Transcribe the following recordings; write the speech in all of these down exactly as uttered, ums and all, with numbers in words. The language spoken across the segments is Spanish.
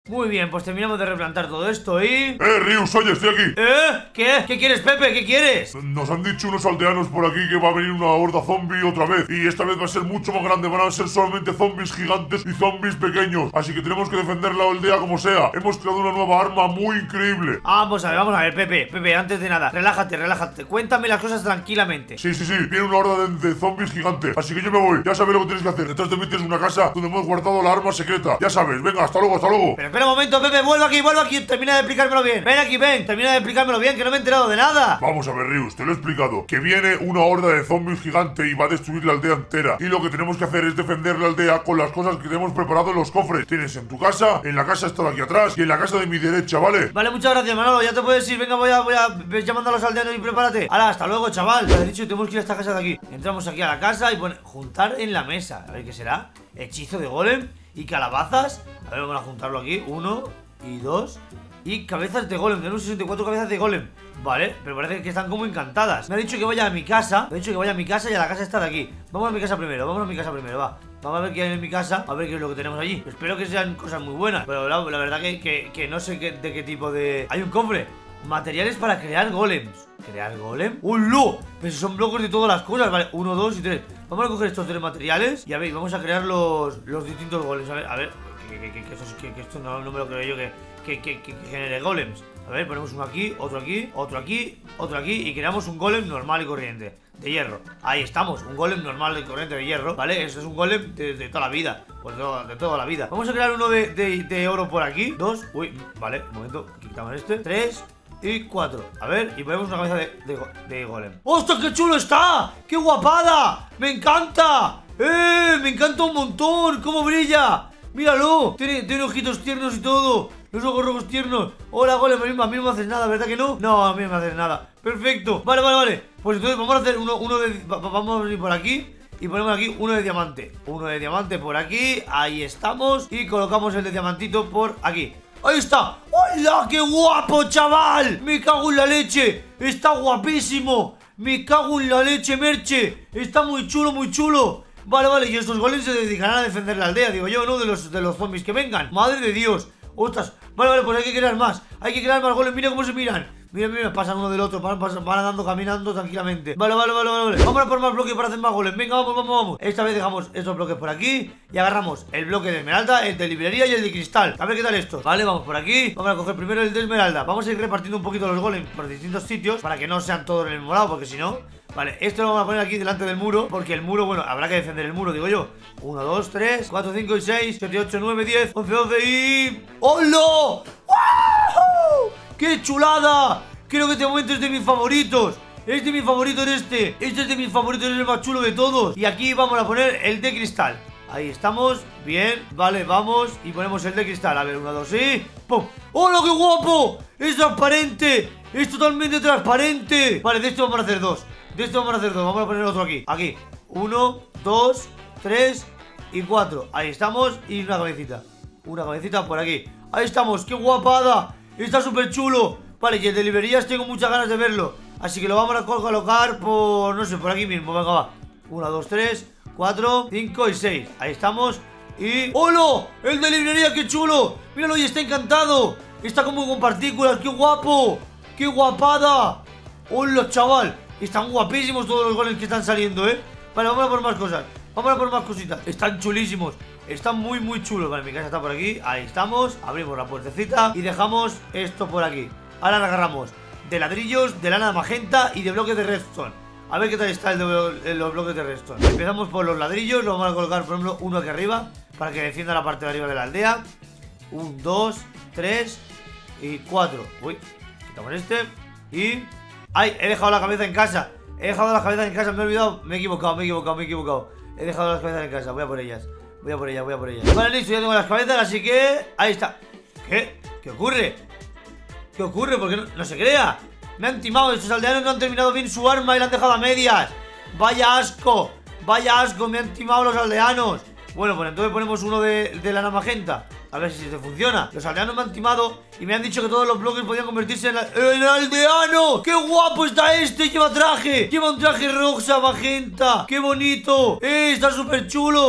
Muy bien, pues terminamos de replantar todo esto y... ¡Eh, Rius! Oye, estoy aquí. ¿Eh? ¿Qué? ¿Qué quieres, Pepe? ¿Qué quieres? Nos han dicho unos aldeanos por aquí que va a venir una horda zombie otra vez. Y esta vez va a ser mucho más grande. Van a ser solamente zombies gigantes y zombies pequeños. Así que tenemos que defender la aldea como sea. Hemos creado una nueva arma muy increíble. Vamos a ver, vamos a ver, Pepe. Pepe, antes de nada, relájate, relájate. Cuéntame las cosas tranquilamente. Sí, sí, sí. Viene una horda de, de zombies gigantes. Así que yo me voy. Ya sabes lo que tienes que hacer. Detrás de mí tienes una casa donde hemos guardado la arma secreta. Ya sabes. Venga, hasta luego, hasta luego. Pero espera un momento, Pepe. Vuelvo aquí, vuelvo aquí. Termina de explicármelo bien. Ven aquí, ven. Termina de explicármelo bien, que no me he enterado de nada. Vamos a ver, Rius, te lo he explicado. Que viene una horda de zombies gigante y va a destruir la aldea entera. Y lo que tenemos que hacer es defender la aldea con las cosas que tenemos preparado en los cofres. Tienes en tu casa, en la casa está de aquí atrás y en la casa de mi derecha, ¿vale? Vale, muchas gracias, Manolo. Ya te puedes ir. Venga, voy a, voy a ves llamando a los aldeanos y prepárate. Hala, hasta luego, chaval. Te he dicho que tenemos que ir a esta casa de aquí. Entramos aquí a la casa y pone juntar en la mesa. A ver qué será. Hechizo de golem y calabazas. A ver, vamos a juntarlo aquí. Uno y dos. Y cabezas de golem. Tenemos sesenta y cuatro cabezas de golem. Vale, pero parece que están como encantadas. Me ha dicho que vaya a mi casa. Me ha dicho que vaya a mi casa y a la casa está de aquí. Vamos a mi casa primero, vamos a mi casa primero, va. Vamos a ver qué hay en mi casa, a ver qué es lo que tenemos allí. Espero que sean cosas muy buenas. Pero la, la verdad que, que, que no sé qué, de qué tipo de... Hay un cofre. Materiales para crear golems. ¿Crear golem? ¡Un lo! Pero son bloques de todas las cosas. Vale, uno, dos y tres. Vamos a coger estos tres materiales y a ver, vamos a crear los, los distintos golems. A ver, a ver. Que, que, que, que, eso, que, que esto no, no me lo creo yo que, que, que, que, que genere golems. A ver, ponemos uno aquí, otro aquí, otro aquí, otro aquí y creamos un golem normal y corriente de hierro. Ahí estamos, un golem normal y corriente de hierro, ¿vale? Eso es un golem de, de toda la vida, pues de, de toda la vida. Vamos a crear uno de, de, de oro por aquí. Dos, uy, vale, un momento, quitamos este. Tres y cuatro. A ver, y ponemos una cabeza de, de, de golem. ¡Ostras, qué chulo está! ¡Qué guapada! ¡Me encanta! ¡Eh! ¡Me encanta un montón! ¡Cómo brilla! ¡Míralo! Tiene, tiene ojitos tiernos y todo. Los ojos rojos tiernos. Hola, golem, a mí, a mí no me haces nada, ¿verdad que no? No, a mí no me haces nada. Perfecto. Vale, vale, vale. Pues entonces vamos a hacer uno, uno de... Vamos a venir por aquí y ponemos aquí uno de diamante. Uno de diamante por aquí. Ahí estamos. Y colocamos el de diamantito por aquí. ¡Ahí está! ¡Hola! ¡Qué guapo, chaval! ¡Me cago en la leche! ¡Está guapísimo! ¡Me cago en la leche, Merche! ¡Está muy chulo, muy chulo! Vale, vale, y estos golems se dedicarán a defender la aldea, digo yo, ¿no? De los, de los zombies que vengan. ¡Madre de Dios! ¡Ostras! Vale, vale, pues hay que crear más. Hay que crear más golems, mira cómo se miran. Mira, mira, pasan uno del otro, van, pasan, van andando, caminando tranquilamente. Vale, vale, vale, vale, vale. Vamos a por más bloques para hacer más golems. Venga, vamos, vamos, vamos. Esta vez dejamos estos bloques por aquí y agarramos el bloque de esmeralda, el de librería y el de cristal. A ver qué tal esto. Vale, vamos por aquí. Vamos a coger primero el de esmeralda. Vamos a ir repartiendo un poquito los golems por distintos sitios para que no sean todos en el mismo lado, porque si no... Vale, esto lo vamos a poner aquí delante del muro, porque el muro, bueno, habrá que defender el muro, digo yo. Uno, dos, tres, cuatro, cinco y seis, siete, ocho, nueve, diez, once, doce y... ¡Hola! ¡Wow! ¡Qué chulada! Creo que este momento es de mis favoritos. Es de mis favoritos este. Este es de mis favoritos, es el más chulo de todos. Y aquí vamos a poner el de cristal. Ahí estamos, bien, vale, vamos. Y ponemos el de cristal, a ver, uno, dos y... ¡Pum! ¡Hola, qué guapo! ¡Es transparente! ¡Es totalmente transparente! Vale, de esto vamos a hacer dos. De esto vamos a hacer dos, vamos a poner otro aquí. Aquí, uno, dos, tres y cuatro. Ahí estamos, y una cabecita. Una cabecita por aquí. Ahí estamos, qué guapada. Está súper chulo. Vale, y el de librerías tengo muchas ganas de verlo. Así que lo vamos a colocar por, no sé, por aquí mismo, venga, va. Uno, dos, tres, cuatro, cinco y seis. Ahí estamos. Y... ¡Hola! ¡El de librería, qué chulo! Míralo, y está encantado. Está como con partículas, qué guapo. ¡Qué guapada! ¡Hola, chaval! Están guapísimos todos los golems que están saliendo, ¿eh? Vale, vamos a por más cosas. Vamos a por más cositas. Están chulísimos. Están muy, muy chulos. Vale, mi casa está por aquí. Ahí estamos. Abrimos la puertecita y dejamos esto por aquí. Ahora la agarramos de ladrillos, de lana magenta y de bloques de redstone. A ver qué tal está el de los bloques de redstone. Empezamos por los ladrillos. Lo vamos a colocar, por ejemplo, uno aquí arriba para que defienda la parte de arriba de la aldea. Un, dos, tres y cuatro. Uy, quitamos este. Y... ¡ay! He dejado la cabeza en casa. He dejado las cabezas en casa, me he olvidado. Me he equivocado, me he equivocado, me he equivocado. He dejado las cabezas en casa, voy a por ellas. Voy a por ellas, voy a por ellas. Vale, listo, ya tengo las cabezas, así que... ahí está. ¿Qué? ¿Qué ocurre? ¿Qué ocurre? ¿Por qué no, no se crea? Me han timado, estos aldeanos no han terminado bien su arma y la han dejado a medias. Vaya asco, vaya asco, me han timado los aldeanos. Bueno, pues entonces ponemos uno de, de lana magenta. A ver si se funciona. Los aldeanos me han timado y me han dicho que todos los bloques podían convertirse en, la... ¡en aldeano! ¡Qué guapo está este! Lleva traje. Lleva un traje rosa magenta. ¡Qué bonito! ¡Eh! Está súper chulo.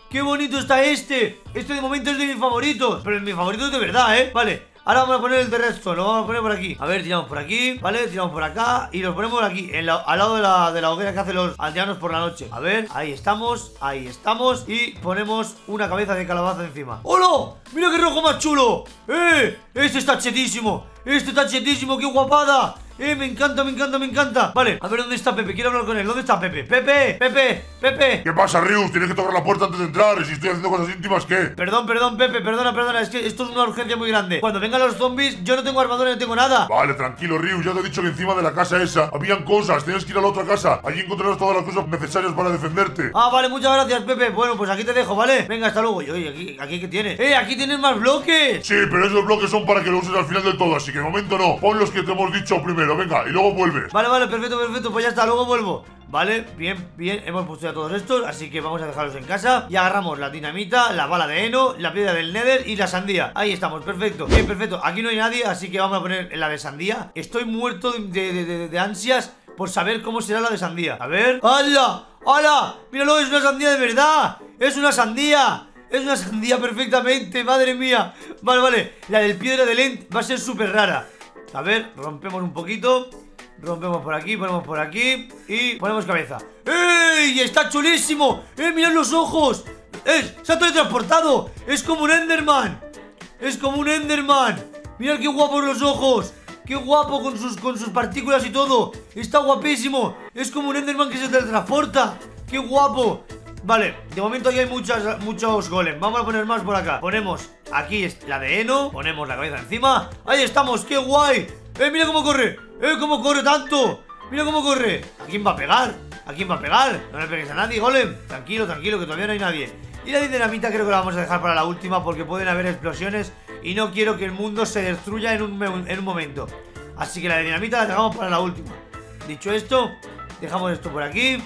¡Qué bonito está este! Este de momento es de mis favoritos. Pero es mi favorito de verdad, ¿eh? Vale, ahora vamos a poner el de redstone. Lo vamos a poner por aquí. A ver, tiramos por aquí, ¿vale? Tiramos por acá y los ponemos aquí, en la, al lado de la, de la hoguera que hacen los aldeanos por la noche. A ver, ahí estamos, ahí estamos. Y ponemos una cabeza de calabaza encima. ¡Hola! ¡Mira qué rojo más chulo! ¡Eh! Este está chetísimo. Este está chetísimo, qué guapada. Eh, me encanta, me encanta, me encanta. Vale, a ver, ¿dónde está Pepe? Quiero hablar con él. ¿Dónde está Pepe? Pepe, Pepe, Pepe. ¿Qué pasa, Rius? Tienes que tocar la puerta antes de entrar. Y si estoy haciendo cosas íntimas, ¿qué? Perdón, perdón, Pepe, perdona, perdona. Es que esto es una urgencia muy grande. Cuando vengan los zombies, yo no tengo armadura, no tengo nada. Vale, tranquilo, Rius. Ya te he dicho que encima de la casa esa habían cosas. Tienes que ir a la otra casa. Allí encontrarás todas las cosas necesarias para defenderte. Ah, vale, muchas gracias, Pepe. Bueno, pues aquí te dejo, ¿vale? Venga, hasta luego. Y oye, aquí, aquí ¿qué tienes? ¡Eh, aquí tienes más bloques! Sí, pero esos bloques son para que lo uses al final del todo. Así que de momento no. Pon los que te hemos dicho primero, venga, y luego vuelves. Vale, vale, perfecto, perfecto. Pues ya está, luego vuelvo. Vale, bien, bien, hemos puesto ya todos estos. Así que vamos a dejarlos en casa. Y agarramos la dinamita, la bala de heno, la piedra del nether y la sandía. Ahí estamos, perfecto, bien, perfecto. Aquí no hay nadie, así que vamos a poner la de sandía. Estoy muerto de, de, de, de ansias por saber cómo será la de sandía. A ver, ¡hala! ¡Hala! Míralo, es una sandía de verdad. Es una sandía. Es una sandía perfectamente, madre mía. Vale, vale, la del piedra del end va a ser súper rara. A ver, rompemos un poquito. Rompemos por aquí, ponemos por aquí y ponemos cabeza. ¡Ey! ¡Está chulísimo! ¡Eh! ¡Mirad los ojos! ¡Eh! ¡Se ha teletransportado! ¡Es como un Enderman! ¡Es como un Enderman! ¡Mirad qué guapos los ojos! ¡Qué guapo con sus, con sus partículas y todo! ¡Está guapísimo! ¡Es como un Enderman que se teletransporta! ¡Qué guapo! Vale, de momento aquí hay muchas, muchos golems. Vamos a poner más por acá. Ponemos aquí la de heno. Ponemos la cabeza encima. ¡Ahí estamos! ¡Qué guay! ¡Eh! ¡Mira cómo corre! ¡Eh! ¡Cómo corre tanto! ¡Mira cómo corre! ¿A quién va a pegar? ¿A quién va a pegar? No le pegues a nadie, golem. Tranquilo, tranquilo, que todavía no hay nadie. Y la dinamita creo que la vamos a dejar para la última, porque pueden haber explosiones y no quiero que el mundo se destruya en un, en un momento. Así que la dinamita la dejamos para la última. Dicho esto, dejamos esto por aquí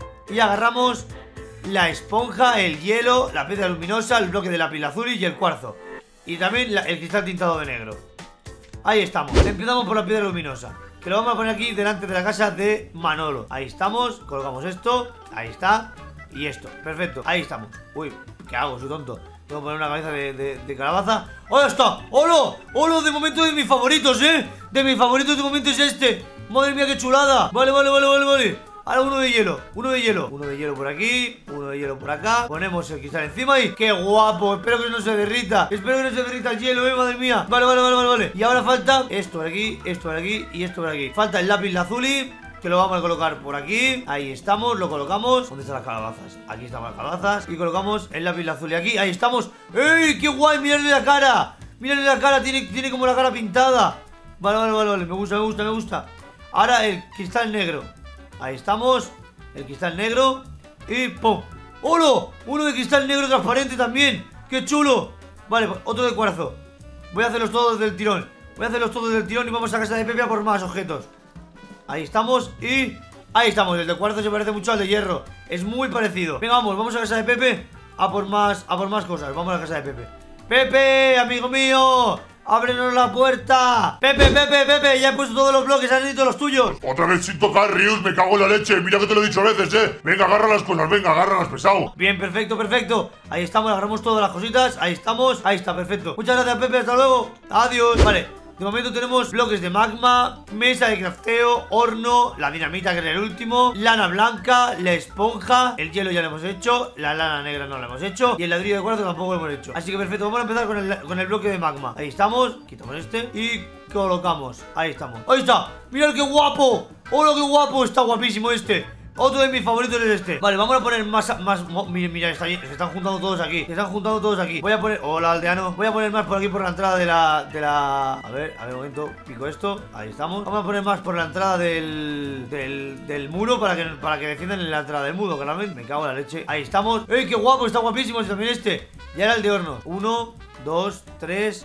y agarramos la esponja, el hielo, la piedra luminosa, el bloque de lapislázuli y el cuarzo. Y también la, el cristal tintado de negro. Ahí estamos, empezamos por la piedra luminosa, que lo vamos a poner aquí delante de la casa de Manolo. Ahí estamos, colocamos esto, ahí está. Y esto, perfecto, ahí estamos. Uy, ¿qué hago? Soy tonto. Tengo que poner una cabeza de, de, de calabaza. ¡Ahí está! ¡Hola! ¡Hola! De momento de mis favoritos, ¿eh? De mis favoritos de momento es este. ¡Madre mía, qué chulada! Vale, vale, vale, vale, vale. Ahora uno de hielo, uno de hielo. Uno de hielo por aquí, uno de hielo por acá. Ponemos el cristal encima y ¡qué guapo! Espero que no se derrita. Espero que no se derrita el hielo, eh, madre mía. Vale, vale, vale, vale, vale. Y ahora falta esto por aquí, esto por aquí y esto por aquí. Falta el lápiz lazuli, que lo vamos a colocar por aquí. Ahí estamos, lo colocamos. ¿Dónde están las calabazas? Aquí están las calabazas. Y colocamos el lápiz lazuli aquí. Ahí estamos. ¡Ey! ¡Qué guay! ¡Miradle la cara! ¡Miradle la cara! Tiene, tiene como la cara pintada. Vale, vale, vale, vale. Me gusta, me gusta, me gusta. Ahora el cristal negro. Ahí estamos. El cristal negro. Y ¡pum! ¡Hola! Uno de cristal negro transparente también. ¡Qué chulo! Vale, pues otro de cuarzo. Voy a hacerlos todos del tirón. Voy a hacerlos todos del tirón y vamos a casa de Pepe a por más objetos. Ahí estamos y... ahí estamos, el de cuarzo se parece mucho al de hierro. Es muy parecido. Venga, vamos, vamos a casa de Pepe a por más, a por más cosas. Vamos a la casa de Pepe. ¡Pepe, amigo mío! ¡Ábrenos la puerta! ¡Pepe, Pepe, Pepe! Ya he puesto todos los bloques, han ido los tuyos. Otra vez sin tocar, Rius, me cago en la leche. Mira que te lo he dicho a veces, eh. Venga, agarra las cosas, venga, agárralas, pesado. Bien, perfecto, perfecto. Ahí estamos, agarramos todas las cositas. Ahí estamos, ahí está, perfecto. Muchas gracias, Pepe, hasta luego. Adiós. Vale. De momento tenemos bloques de magma, mesa de crafteo, horno, la dinamita que era el último, lana blanca, la esponja, el hielo ya lo hemos hecho, la lana negra no lo hemos hecho y el ladrillo de cuarzo tampoco lo hemos hecho. Así que perfecto, vamos a empezar con el, con el bloque de magma. Ahí estamos, quitamos este y colocamos. Ahí estamos. ¡Ahí está! ¡Mirad qué guapo! ¡Hola, qué guapo! Está guapísimo este. Otro de mis favoritos es este. Vale, vamos a poner más, más, mira, mira, está, se están juntando todos aquí. Se están juntando todos aquí. Voy a poner, hola aldeano. Voy a poner más por aquí por la entrada de la, de la, a ver, a ver, un momento, pico esto. Ahí estamos. Vamos a poner más por la entrada del, del, del muro para que, para que defiendan en la entrada del muro, claramente. Me cago en la leche. Ahí estamos. ¡Ey, qué guapo! Está guapísimo este también este. Y ahora el de horno. Uno, dos, tres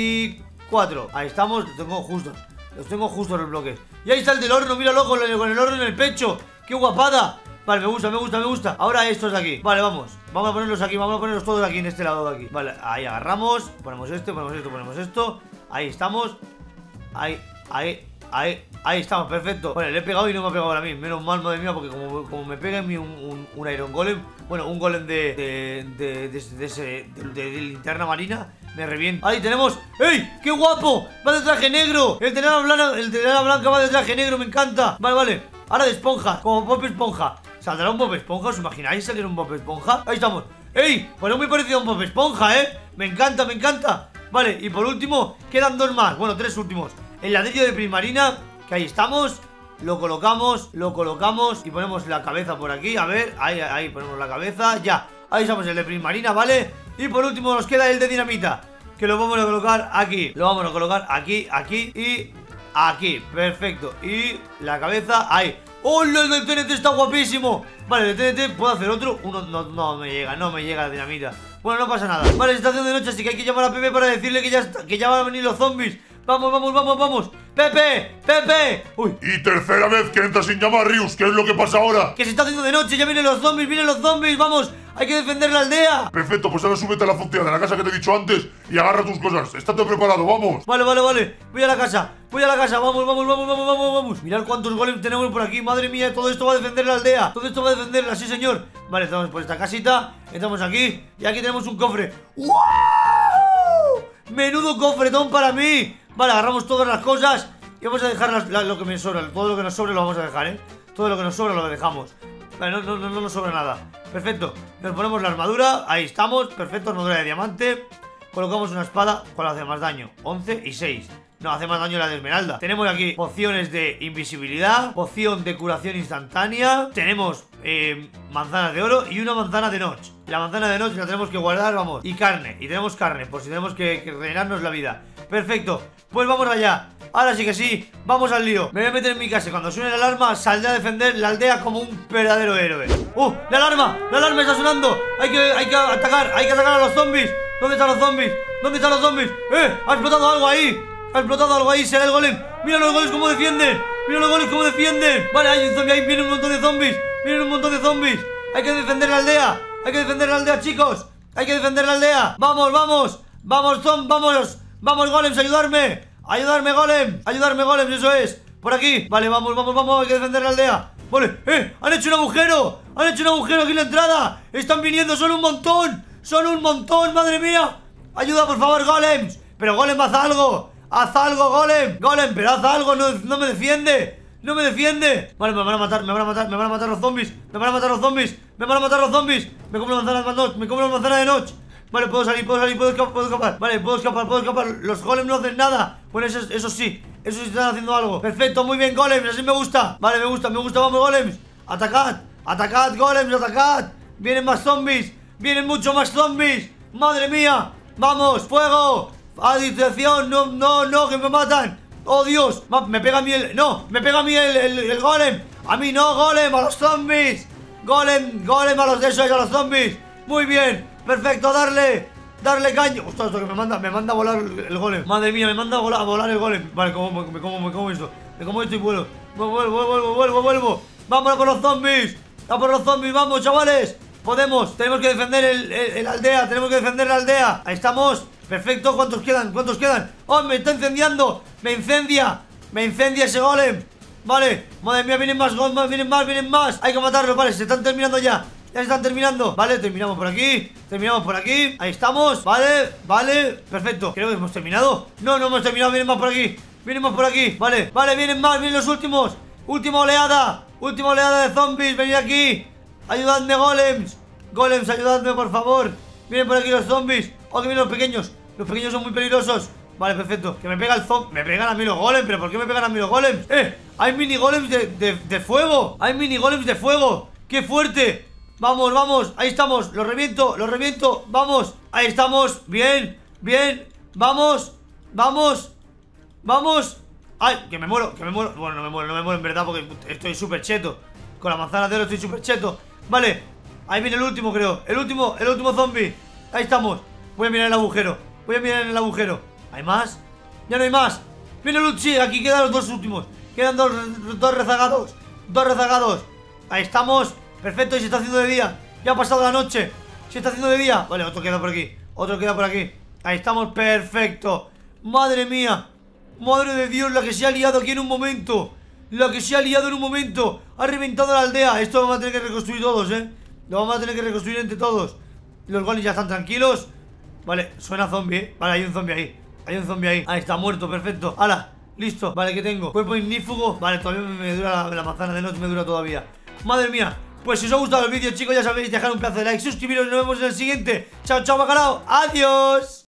y cuatro. Ahí estamos, los tengo justos. Los tengo justos los bloques. Y ahí está el del horno, míralo con el, con el horno en el pecho. ¡Qué guapada! Vale, me gusta, me gusta, me gusta. Ahora estos de aquí. Vale, vamos. Vamos a ponerlos aquí, vamos a ponerlos todos aquí en este lado de aquí. Vale, ahí agarramos. Ponemos esto, ponemos esto, ponemos esto. Ahí estamos. Ahí, ahí. Ahí, ahí estamos, perfecto. Bueno, le he pegado y no me ha pegado a mí. Menos mal, madre mía, porque como, como me pega en mí un, un, un Iron Golem, bueno, un golem de de, de, de, de, ese, de, de, de linterna marina, me revienta. Ahí tenemos. ¡Ey! ¡Qué guapo! Va de traje negro. El de lana blanca, el de lana blanca va de traje negro, me encanta. Vale, vale. Ahora de esponja, como Bob Esponja. ¿Saldrá un Bob Esponja? ¿Os imagináis salir un Bob Esponja? Ahí estamos. ¡Ey! Pues no muy parecido a un Bob Esponja, ¿eh? Me encanta, me encanta. Vale, y por último, quedan dos más. Bueno, tres últimos. El ladrillo de Prismarina, que ahí estamos. Lo colocamos, lo colocamos y ponemos la cabeza por aquí. A ver, ahí, ahí ponemos la cabeza. Ya, ahí estamos el de Prismarina, ¿vale? Y por último nos queda el de dinamita, que lo vamos a colocar aquí. Lo vamos a colocar aquí, aquí y aquí. Perfecto. Y la cabeza ahí. ¡Oh, el del T N T está guapísimo! Vale, el de T N T, ¿puedo hacer otro? Uno, no, no me llega, no me llega la dinamita. Bueno, no pasa nada. Vale, se está haciendo de noche, así que hay que llamar a Pepe para decirle que ya, está, que ya van a venir los zombies. Vamos, vamos, vamos, vamos. ¡Pepe! ¡Pepe! ¡Uy! Y tercera vez que entras sin llamar, Rius. ¿Qué es lo que pasa ahora? Que se está haciendo de noche, ya vienen los zombies, vienen los zombies. ¡Vamos! ¡Hay que defender la aldea! Perfecto, pues ahora súbete a la azotea de la casa que te he dicho antes y agarra tus cosas. Estate preparado, vamos. Vale, vale, vale. Voy a la casa, voy a la casa. Vamos, vamos, vamos, vamos, vamos, vamos. Mirad cuántos golems tenemos por aquí. Madre mía, todo esto va a defender la aldea. Todo esto va a defenderla, sí, señor. Vale, estamos por esta casita. Entramos aquí y aquí tenemos un cofre. ¡Wow! ¡Menudo cofretón para mí! Vale, agarramos todas las cosas y vamos a dejar las, la, lo que me sobra. Todo lo que nos sobre lo vamos a dejar, ¿eh? Todo lo que nos sobra lo dejamos. Vale, no, no, no, no nos sobra nada. Perfecto, nos ponemos la armadura. Ahí estamos, perfecto, armadura de diamante. Colocamos una espada. ¿Cuál hace más daño? once y seis. No, hace más daño la de esmeralda. Tenemos aquí pociones de invisibilidad, poción de curación instantánea. Tenemos eh, manzanas de oro y una manzana de noche. La manzana de noche la tenemos que guardar, vamos. Y carne, y tenemos carne, por si tenemos que, que rellenarnos la vida. Perfecto, pues vamos allá. Ahora sí que sí, vamos al lío. Me voy a meter en mi casa y cuando suene la alarma saldré a defender la aldea como un verdadero héroe. ¡Uh! ¡La alarma! ¡La alarma está sonando! Hay que, hay que atacar, hay que atacar a los zombies. ¿Dónde están los zombies? ¿Dónde están los zombies? ¡Eh! ¡Ha explotado algo ahí! ¡Ha explotado algo ahí! ¡Será el golem! ¡Mira los golems cómo defienden! ¡Mira los golems cómo defienden! Vale, hay un zombie ahí, vienen un montón de zombies. Vienen un montón de zombies. Hay que defender la aldea. Hay que defender la aldea, chicos. Hay que defender la aldea. ¡Vamos, vamos! ¡Vamos, zom! ¡Vamos! ¡Vamos, golems! ¡Ayudarme! ¡Ayudarme, golem! ¡Ayudarme, golem! ¡Eso es! ¡Por aquí! Vale, vamos, vamos, vamos. Hay que defender la aldea. Vale, ¡eh! ¡Han hecho un agujero! ¡Han hecho un agujero aquí en la entrada! ¡Están viniendo! ¡Son un montón! ¡Son un montón! ¡Madre mía! ¡Ayuda, por favor, golems! ¡Pero, golem, haz algo! ¡Haz algo, golem! ¡Golem, pero haz algo! ¡No, no me defiende! ¡No me defiende! Vale, me van a matar, me van a matar, me van a matar los zombies. Me van a matar los zombies. Me van a matar los zombies. Me como la manzana de noche. Me como la manzana de noche. Vale, puedo salir, puedo salir, puedo escapar, puedo escapar. Vale, puedo escapar, puedo escapar. Los golems no hacen nada. Bueno, eso, eso sí, eso sí están haciendo algo. Perfecto, muy bien, golems, así me gusta. Vale, me gusta, me gusta, vamos, golems. Atacad, atacad, golems, atacad. Vienen más zombies, vienen mucho más zombies. Madre mía, vamos, fuego. Adición, no, no, no, que me matan. Oh, Dios, me pega a mí el... No, me pega a mí el, el, el golem. A mí no, golem, a los zombies. Golem, golem a los de esos, a los zombies. Muy bien, perfecto, darle. Darle caño. Ostras, esto que me manda, me manda a volar el, el golem. Madre mía, me manda a volar, a volar el golem. Vale, como, me como, me como esto. Me como esto y vuelo. Vuelvo, vuelvo, vuelvo, vuelvo, vuelvo. Vamos a por los zombies. A por los zombies, vamos, chavales. Podemos, tenemos que defender el, el, el aldea. Tenemos que defender la aldea. Ahí estamos. Perfecto, ¿cuántos quedan? ¿Cuántos quedan? ¡Oh, me está incendiando! ¡Me incendia! ¡Me incendia ese golem! Vale, madre mía, vienen más golems, vienen más, vienen más. Hay que matarlos, vale, se están terminando ya. Ya se están terminando, vale, terminamos por aquí. Terminamos por aquí, ahí estamos. Vale, vale, perfecto. Creo que hemos terminado. No, no hemos terminado, vienen más por aquí. Vienen más por aquí, vale, vale, vienen más, vienen los últimos. Última oleada, última oleada de zombies, venid aquí. Ayudadme, golems. Golems, ayudadme, por favor. Vienen por aquí los zombies. Oh, que vienen los pequeños. Los pequeños son muy peligrosos. Vale, perfecto. Que me pega el zombie. Me pegan a mí los golems. ¿Pero por qué me pegan a mí los golems? ¡Eh! Hay mini golems de, de, de fuego. Hay mini golems de fuego. ¡Qué fuerte! Vamos, vamos. Ahí estamos. Los reviento, los reviento. Vamos. Ahí estamos. Bien, bien. Vamos, vamos. Vamos. ¡Ay! Que me muero, que me muero. Bueno, no me muero, no me muero en verdad porque estoy súper cheto. Con la manzana de oro estoy súper cheto. Vale. Ahí viene el último, creo. El último, el último zombie. Ahí estamos. Voy a mirar el agujero. Voy a mirar en el agujero. ¿Hay más? Ya no hay más. Viene el sí, aquí quedan los dos últimos. Quedan dos, dos rezagados. Dos rezagados. Ahí estamos. Perfecto, y se está haciendo de día. Ya ha pasado la noche. Se está haciendo de día. Vale, otro queda por aquí. Otro queda por aquí. Ahí estamos, perfecto. Madre mía. Madre de Dios, la que se ha liado aquí en un momento. La que se ha liado en un momento. Ha reventado la aldea. Esto lo vamos a tener que reconstruir todos, eh. Lo vamos a tener que reconstruir entre todos. Los golems ya están tranquilos. Vale, suena zombie, eh. Vale, hay un zombie ahí. Hay un zombie ahí. Ahí está, muerto, perfecto. ¡Hala! Listo. Vale, ¿qué tengo? Cuerpo ignífugo. Vale, todavía me dura la, la manzana de noche, me dura todavía. Madre mía. Pues si os ha gustado el vídeo, chicos, ya sabéis, dejar un pedazo de like, suscribiros y nos vemos en el siguiente. Chao, chao, bacalao. Adiós.